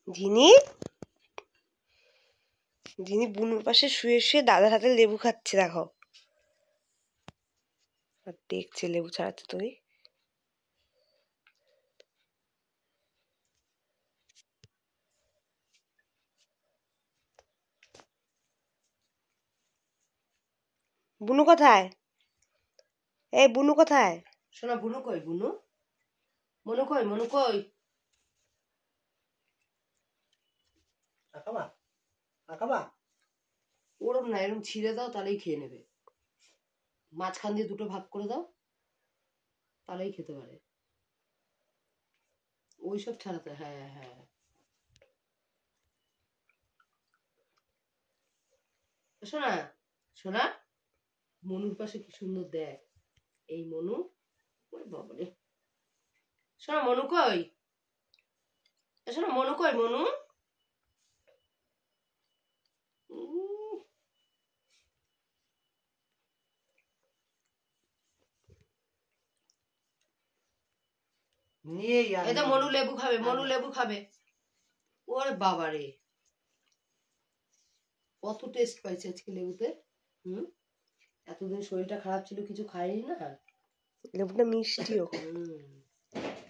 ঝিনি ঝিনি বুনুর পাশে শুয়ে শুয়ে দাদার হাতে লেবু খাচ্ছে দেখো, আর দেখছে লেবু ছাড়াচ্ছে। তুই বুনু কোথায়? এই বুনু কোথায়? শোনা বুনু কই? বুনু মনু কই? মনু কই? আকামা আকামা ওরম না, এরম ছিঁড়ে দাও তাহলেই খেয়ে নেবে। মাঝখান দিয়ে দুটো ভাগ করে দাও তাহলেই খেতে পারে। ওইসব ছাড়াতে, হ্যাঁ হ্যাঁ। শোনা শোনা, মনুর পাশে কি সুন্দর দেখ, এই মনু। ওরে বাবারে, শোনা মনু কই? শোনা মনু কই? মনু এটা মনু লেবু খাবে, মনু লেবু খাবে। ওরে বাবারে, কত টেস্ট পাইছে আজকে লেবুতে। এতদিন শরীরটা খারাপ ছিল, কিছু খাইনি না, লেবুটা মিষ্টিও।